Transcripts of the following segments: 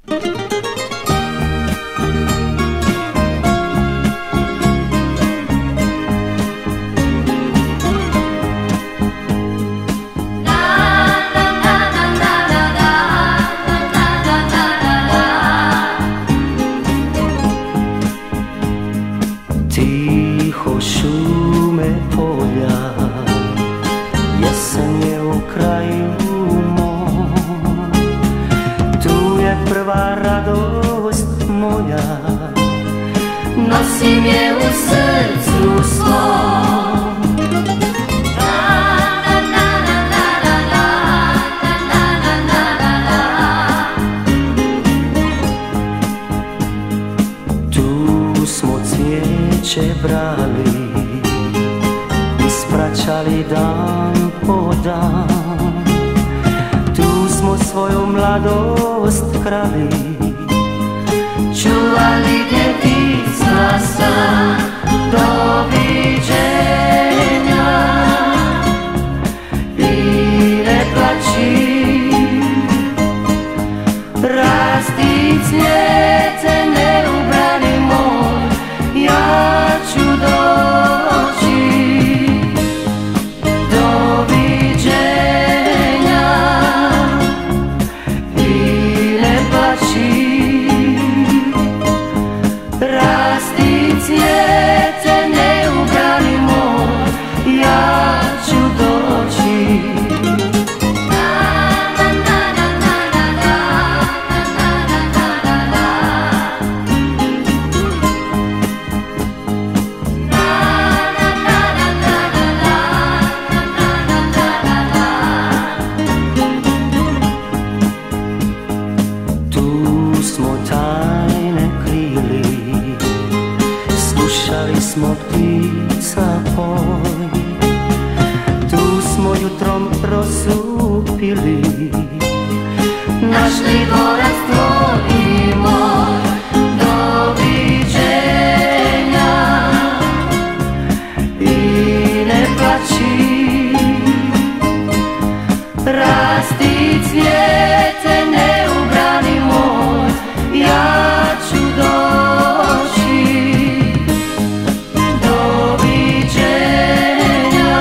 Tiho šume polja, jesen je u kraju mom. Tu je prva radost moja, nosim je u srcu svom. Tu smo cvijeće brali, ispraćali dan po dan. Tu smo svoju mladost krali, čuvali djetinjstva san. Doviđenja i ne plaći, rasti cvijete neubrani moj, ja ću doći. Doviđenja i ne plaći, rasti cvijete neubrani moj, ja ću doći. Tu smo tajne krili, slušali smo ptica poj. Tu smo jutrom prosupili, našli dvorac tvoj i moj. Doviđenja i ne plaći, rasti cvijete neubrani moj, ja ću doći. Doviđenja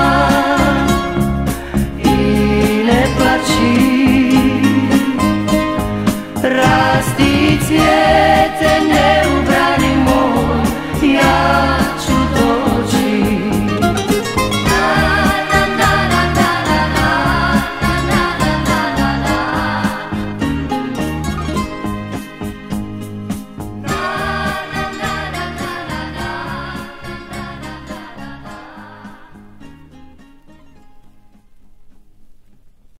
i ne plaći, rasti cvijete